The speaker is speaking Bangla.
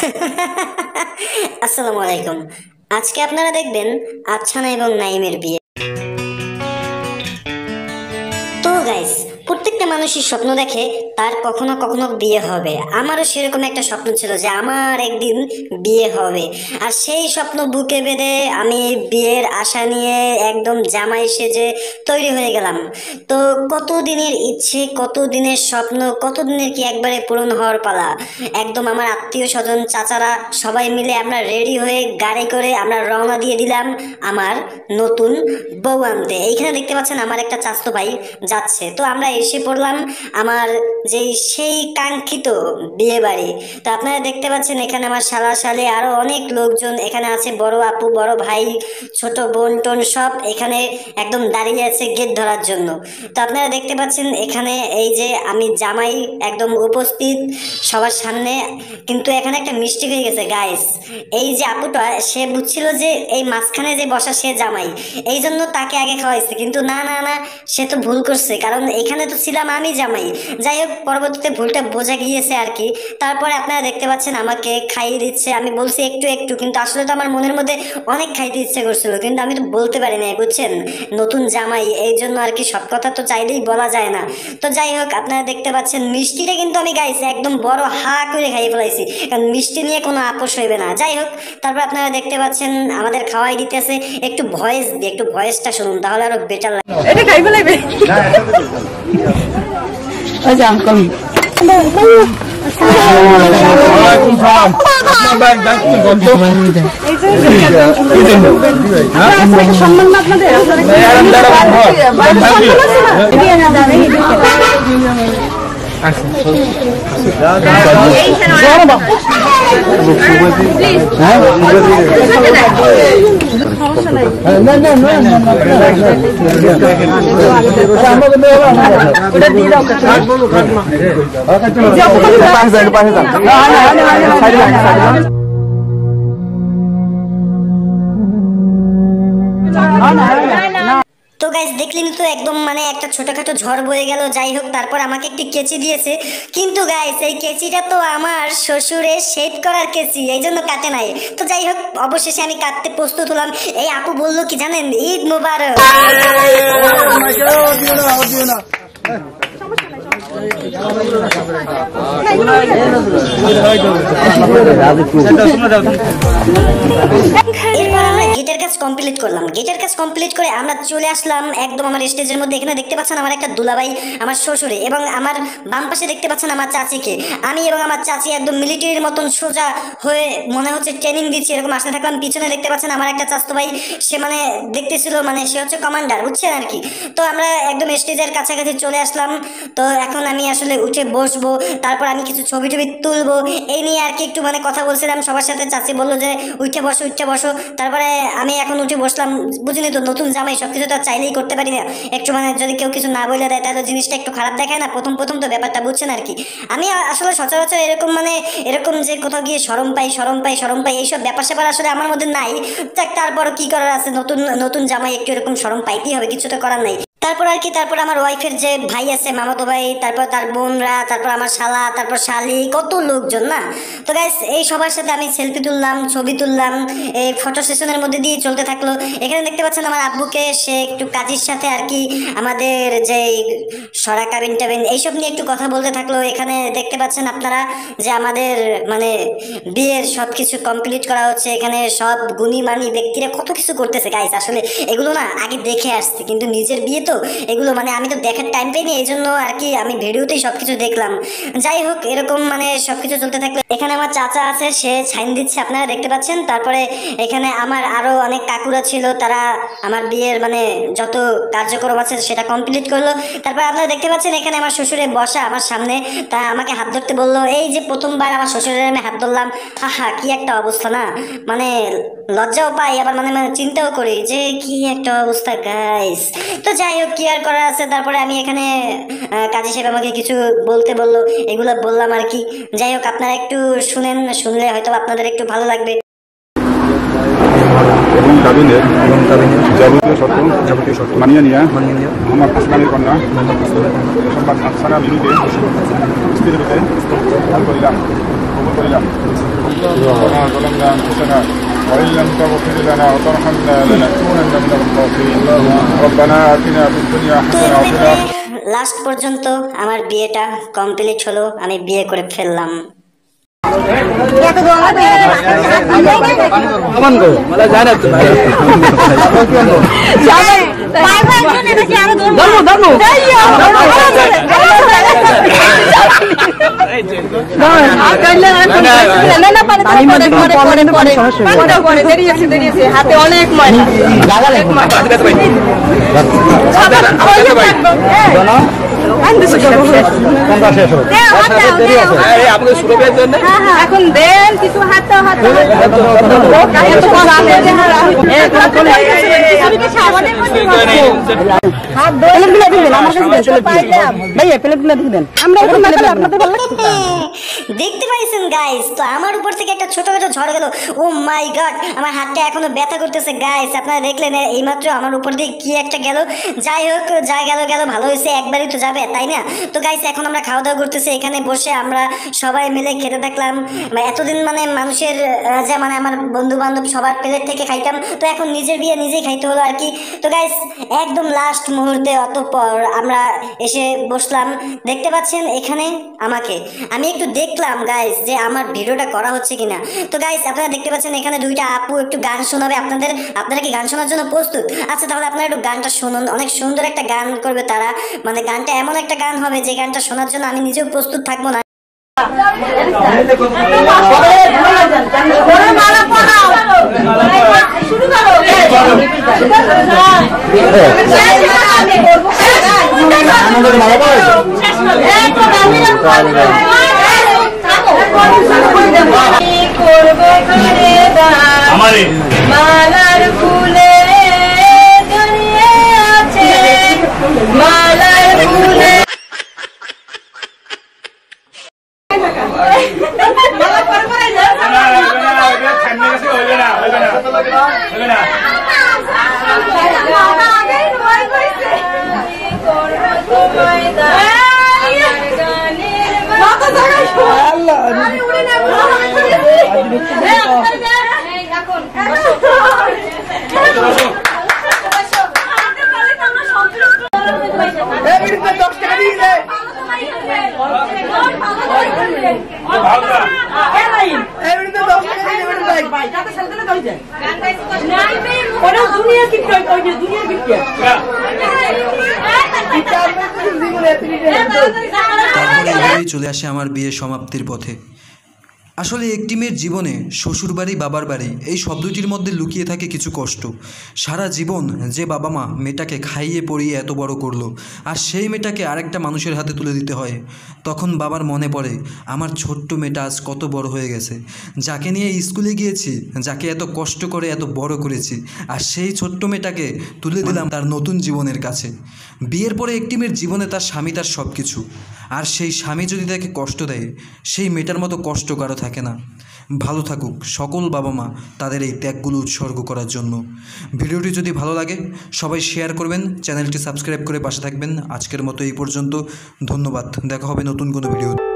আসসালামু আলাইকুম। আজকে আপনারা দেখবেন আচ্ছানা এবং নাইমের বিয়ে। তো গাইস, প্রত্যেকটা মানুষই স্বপ্ন দেখে তার কখনো কখনো বিয়ে হবে। আমারও সেরকম একটা স্বপ্ন ছিল যে আমার একদিন বিয়ে হবে, আর সেই স্বপ্ন বুকে বেঁধে আমি বিয়ের আশা নিয়ে একদম জামাই সেজে তৈরি হয়ে গেলাম। তো কত দিনের ইচ্ছে, কত দিনের স্বপ্ন, কত দিনের কি একবারে পূরণ হওয়ার পালা। একদম আমার আত্মীয় স্বজন, চাচারা সবাই মিলে আমরা রেডি হয়ে গাড়ি করে আমরা রওনা দিয়ে দিলাম আমার নতুন বউ আনতে। এইখানে দেখতে পাচ্ছেন আমার একটা চাচাতো ভাই যাচ্ছে। তো আমরা এসে পড়লাম আমার যেই সেই কাঙ্ক্ষিত বিয়ে বাড়ি। তো আপনারা দেখতে পাচ্ছেন এখানে আমার শালা শালি আরো অনেক লোকজন এখানে আছে, বড় আপু, বড় ভাই, ছোট বোন টোন সব এখানে একদম দাঁড়িয়ে আছে গেট ধরার জন্য। তো আপনারা দেখতে পাচ্ছেন এখানে এই যে আমি জামাই একদম উপস্থিত সবার সামনে। কিন্তু এখানে একটা মিস্টেক হয়ে গেছে গাইস। এই যে আপুটা সে বুঝছিল যে এই মাঝখানে যে বসা সে জামাই, এই জন্য তাকে আগে খাওয়াইছে। কিন্তু না না না, সে তো ভুল করছে, কারণ এখানে তো ছিলাম আমি জামাই। যাই হোক, পরবর্তীতে ভুলটা বোঝা গিয়েছে আর কি। তারপরে আপনারা দেখতে পাচ্ছেন আমাকে খাইয়ে দিচ্ছে। আমি বলছি একটু একটু, কিন্তু আসলে তো আমার মনের মধ্যে অনেক খাইতে ইচ্ছে করছিল, কিন্তু আমি তো বলতে পারি না, বুঝছেন, নতুন জামাই এই জন্য আর কি। সব কথা তো চাইলেই বলা যায় না। তো যাই হোক, আপনারা দেখতে পাচ্ছেন মিষ্টিটা কিন্তু আমি গাইছি একদম বড় হা করে খাইয়ে ফেলাইছি, কারণ মিষ্টি নিয়ে কোনো আপোষ হইবে না। যাই হোক, তারপর আপনারা দেখতে পাচ্ছেন আমাদের খাওয়াই দিতেছে। একটু ভয়েস দিয়ে, একটু ভয়েসটা শুনুন, তাহলে আরো বেটার লাগে। এটা খাই ফেলাইবে। ওই যে আঙ্কল ওয়ালাইকুম সালাম। আপনার ব্যাগ ব্যাগ কি বলতো? এই যে সম্মান না আপনাদের, তো গাইস, দেখলেন তো একদম মানে একটা ছোটখাটো ঝড় বয়ে গেল। যাই হোক, তারপর আমাকে একটি কেচি দিয়েছে, কিন্তু গাইস এই কেচিটা তো আমার শ্বশুরের শেভ করার কেচি, এই জন্য কাটে নাই। তো যাই হোক, অবশেষে আমি কাটতে প্রস্তুত হলাম। এই আপু বললো কি জানেন, ঈদ মোবারক। এরপর আমরা গেটের কাজ কমপ্লিট করলাম। গেটের কাজ কমপ্লিট করে আমরা চলে আসলাম একদম আমার স্টেজের মধ্যে। এখানে দেখতে পাচ্ছেন আমার একটা দুলাভাই, আমার শ্বশুরে, এবং আমার বাম পাশে দেখতে পাচ্ছেন আমার চাচিকে। আমি এবং আমার চাচি একদম মিলিটারির মতন সোজা হয়ে মনে হচ্ছে ট্রেনিং দিচ্ছি, এরকম আসতে থাকলাম। পিছনে দেখতে পাচ্ছেন আমার একটা চাচাতো ভাই, সে মানে দেখতেছিল, মানে সে হচ্ছে কমান্ডার, বুঝছেন আর কি। তো আমরা একদম স্টেজের কাছাকাছি চলে আসলাম। তো এখন আমি আসলে উঠে বসবো, তারপর আমি কিছু ছবি টবি তুলবো, এই নিয়ে আর কি একটু মানে কথা বলছিলাম সবার সাথে। চাচি বললো যে উঠে বসো উঠে বসো। তারপরে আমি এখন উঠে বসলাম। বুঝলি তো, নতুন জামাই সবকিছু তো চাইলেই করতে পারি না। একটু মানে যদি কেউ কিছু না বলে দেয় তাহলে জিনিসটা একটু খারাপ দেখায় না, প্রথম প্রথম তো ব্যাপারটা, বুঝছেন আর কি। আমি আসলে সচরাচর এরকম মানে এরকম যে কোথাও গিয়ে শরম পাই শরম পাই শরম পাই, এইসব ব্যাপার স্যাপার আসলে আমার মধ্যে নাই। তারপরও কি করার আছে, নতুন নতুন জামাই একটু এরকম শরম পাইতেই হবে, কিছু তো করার নাই। তারপর আর কি, তারপর আমার ওয়াইফের যে ভাই আছে, মামাতো ভাই, তারপর তার বোনরা, তারপর আমার শালা, তারপর শালি, কত লোকজন না। তো গাইস, এই সবার সাথে আমি সেলফি তুললাম, ছবি তুললাম, এই ফটো সেশনের মধ্যে দিয়ে চলতে থাকলো। এখানে দেখতে পাচ্ছেন আমার আব্বুকে, সে একটু কাজের সাথে আর কি আমাদের যে সরা কাবিন টাবিন এইসব নিয়ে একটু কথা বলতে থাকলো। এখানে দেখতে পাচ্ছেন আপনারা যে আমাদের মানে বিয়ের সব কিছু কমপ্লিট করা হচ্ছে। এখানে সব গুণী মানি ব্যক্তিরা কত কিছু করতেছে গাইস। আসলে এগুলো না আগে দেখে আসছে, কিন্তু নিজের বিয়ে তো এগুলো মানে আমি তো দেখার টাইম পাইনি, এই জন্য আর কি আমি ভিডিওতেই সবকিছু দেখলাম। যাই হোক, এরকম মানে সবকিছু চলতে থাকলো। এখানে আমার চাচা আছে, সে ছাইন দিচ্ছে, আপনারা দেখতে পাচ্ছেন। তারপরে এখানে আমার আরো অনেক কাকুরা ছিল, তারা আমার বিয়ের মানে যত কার্যক্রম আছে সেটা কমপ্লিট করলো। তারপর আপনারা দেখতে পাচ্ছেন এখানে আমার শ্বশুরে বসা আমার সামনে, তা আমাকে হাত ধরতে বললো। এই যে প্রথমবার আমার শ্বশুরের আমি হাত ধরলাম, হা কি একটা অবস্থা না, মানে লজ্জাও পাই, আবার মানে মানে চিন্তাও করি যে কি একটা অবস্থা গাইস। তো যাই হোক, কি আর করার আছে। তারপরে আমি এখানে কাজী সাহেব আমাকে কিছু বলতে বললো, এগুলো বললাম আর কি। যাই হোক, আপনারা একটু শুনেন, শুনলে হয়তো আপনাদের একটু ভালো লাগবে। তাবিনের যাবতীয় শর্ত মানিয়ে নিয়ে মোহাম্মদ আসলামের কন্যা সংবাদ আফসানা মিনুকে স্ত্রীর রূপে কবুল করিলাম ظلمنا أنفسنا وإن لم تغفر لنا وترحمنا لنكونن من الخاسرين ربنا آتنا في الدنيا حسنة وفي الآخرة লাস্ট পর্যন্ত আমার বিয়েটা কমপ্লিট হলো, আমি বিয়ে করে ফেললাম। হাতে অনেক এখন দেন কিছু হাতে দেখতে পাইছেন গাইস, তো আমার উপর থেকে একটা ছোটখাটো ঝড় গেল। ও মাই গড, আমার হাতটা এখনো ব্যথা করতেছে গাইস। আপনারা দেখলেন এইমাত্র আমার উপর দিয়ে কি একটা গেল। যাই হোক, যা গেল ভালো হয়েছে, একবারই তো যাবে তাই না? তো গাইস এখন আমরা খাওয়া দাওয়া করতেছি এখানে বসে, আমরা সবাই মিলে খেতে থাকলাম। এতদিন মানুষের যে আমার বন্ধু বান্ধব সবার প্লেট থেকে খাইতাম, তো এখন নিজের বিয়ে নিজেই খাইতে হলো আর কি। তো গাইস একদম লাস্ট মুহূর্তে অতঃপর আমরা এসে বসলাম। দেখতে পাচ্ছেন এখানে আমাকে, আমি একটু দেখলাম গাইস যে আমার ভিডিওটা করা হচ্ছে কিনা। তো গাইস আপনারা দেখতে পাচ্ছেন এখানে দুইটা আপু একটু গান শোনাবে আপনাদের। আপনারা কি গান শোনার জন্য প্রস্তুত? আচ্ছা তাহলে আপনারা একটু গানটা শুনুন, অনেক সুন্দর একটা গান করবে তারা। গানটা এমন একটা গান হবে যে গানটা শোনার জন্য আমি নিজেও প্রস্তুত থাকবো না। মালার ফুলে জড়িয়ে আছে, মালার ফুলে চলে আসে আমার বিয়ে সমাপ্তির পথে। আসলে একটি মেয়ের জীবনে শ্বশুরবাড়ি বাবার বাড়ি এই শব্দটির মধ্যে লুকিয়ে থাকে কিছু কষ্ট। সারা জীবন যে বাবা মা মেয়েটাকে খাইয়ে পড়িয়ে এত বড় করলো, আর সেই মেয়েটাকে আরেকটা মানুষের হাতে তুলে দিতে হয়, তখন বাবার মনে পড়ে আমার ছোট্ট মেয়েটা আজ কত বড় হয়ে গেছে, যাকে নিয়ে স্কুলে গিয়েছি, যাকে এত কষ্ট করে এত বড় করেছি, আর সেই ছোট্ট মেয়েটাকে তুলে দিলাম তার নতুন জীবনের কাছে। বিয়ের পরে একটি মেয়ের জীবনে তার স্বামী তার সব কিছু, আর সেই স্বামী যদি তাকে কষ্ট দেয়, সেই মেয়েটার মতো কষ্ট কারো থাকে না। ভালো থাকুক সকল বাবা মা তাদের এই ত্যাগগুলো উৎসর্গ করার জন্য। ভিডিওটি যদি ভালো লাগে সবাই শেয়ার করবেন, চ্যানেলটি সাবস্ক্রাইব করে পাশে থাকবেন। আজকের মতো এই পর্যন্ত, ধন্যবাদ। দেখা হবে নতুন কোনো ভিডিও।